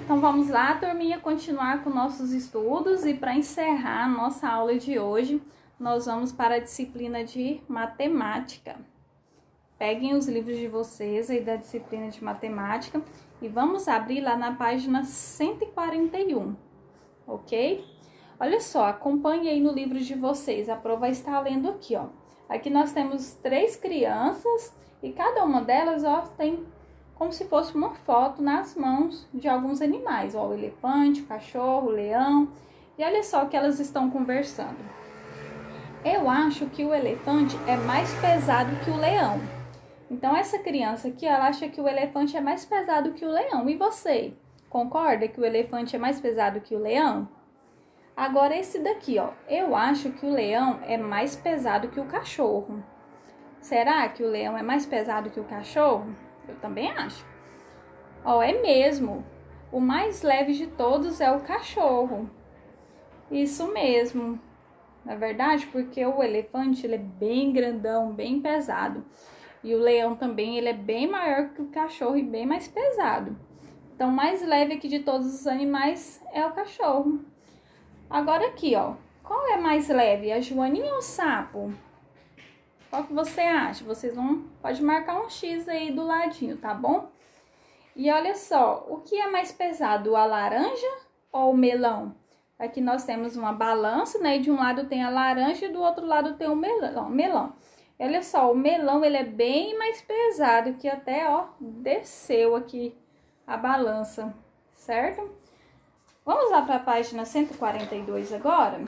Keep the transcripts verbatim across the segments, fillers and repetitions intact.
Então vamos lá, turminha, continuar com nossos estudos e para encerrar a nossa aula de hoje, nós vamos para a disciplina de matemática. Peguem os livros de vocês aí da disciplina de matemática e vamos abrir lá na página cento e quarenta e um, ok? Olha só, acompanhe aí no livro de vocês, a prova está lendo aqui, ó. Aqui nós temos três crianças e cada uma delas, ó, tem como se fosse uma foto nas mãos de alguns animais, ó, o elefante, o cachorro, o leão. E olha só que elas estão conversando. Eu acho que o elefante é mais pesado que o leão. Então essa criança aqui, ela acha que o elefante é mais pesado que o leão. E você, concorda que o elefante é mais pesado que o leão? Agora esse daqui, ó, eu acho que o leão é mais pesado que o cachorro. Será que o leão é mais pesado que o cachorro? Eu também acho. Ó, é mesmo. O mais leve de todos é o cachorro. Isso mesmo. Na verdade, porque o elefante, ele é bem grandão, bem pesado. E o leão também, ele é bem maior que o cachorro e bem mais pesado. Então, o mais leve aqui de todos os animais é o cachorro. Agora aqui, ó. Qual é mais leve, a joaninha ou o sapo? Qual que você acha? Vocês vão, pode marcar um X aí do ladinho, tá bom? E olha só, o que é mais pesado, a laranja ou o melão? Aqui nós temos uma balança, né? E de um lado tem a laranja e do outro lado tem o melão. melão. E olha só, o melão, ele é bem mais pesado, que até, ó, desceu aqui a balança, certo? Vamos lá para a página cento e quarenta e dois agora?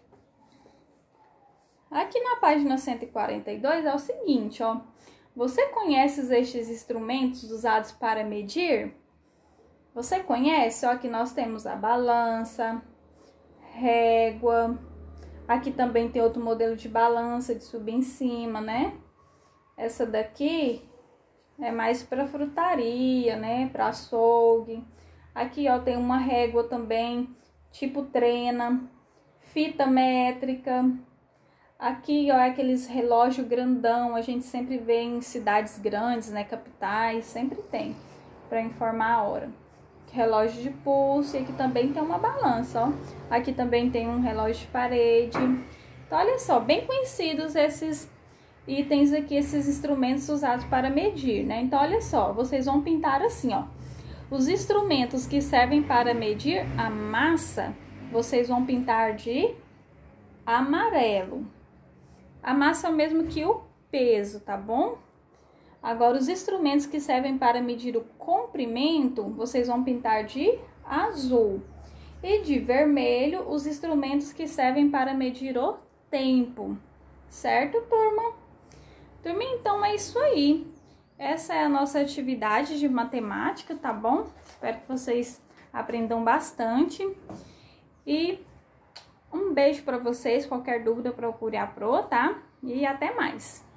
Aqui na página cento e quarenta e dois é o seguinte, ó. Você conhece estes instrumentos usados para medir? Você conhece? Ó, aqui nós temos a balança, régua. Aqui também tem outro modelo de balança de subir em cima, né? Essa daqui é mais para frutaria, né? Para açougue. Aqui, ó, tem uma régua também, tipo trena, fita métrica. Aqui, ó, é aqueles relógio grandão, a gente sempre vê em cidades grandes, né, capitais, sempre tem, para informar a hora. Relógio de pulso, e aqui também tem uma balança, ó. Aqui também tem um relógio de parede. Então, olha só, bem conhecidos esses itens aqui, esses instrumentos usados para medir, né? Então, olha só, vocês vão pintar assim, ó. Os instrumentos que servem para medir a massa, vocês vão pintar de amarelo. A massa é o mesmo que o peso, tá bom? Agora, os instrumentos que servem para medir o comprimento, vocês vão pintar de azul. E de vermelho, os instrumentos que servem para medir o tempo. Certo, turma? Turma, então é isso aí. Essa é a nossa atividade de matemática, tá bom? Espero que vocês aprendam bastante. E um beijo para vocês. Qualquer dúvida, procure a Pro, tá? E até mais!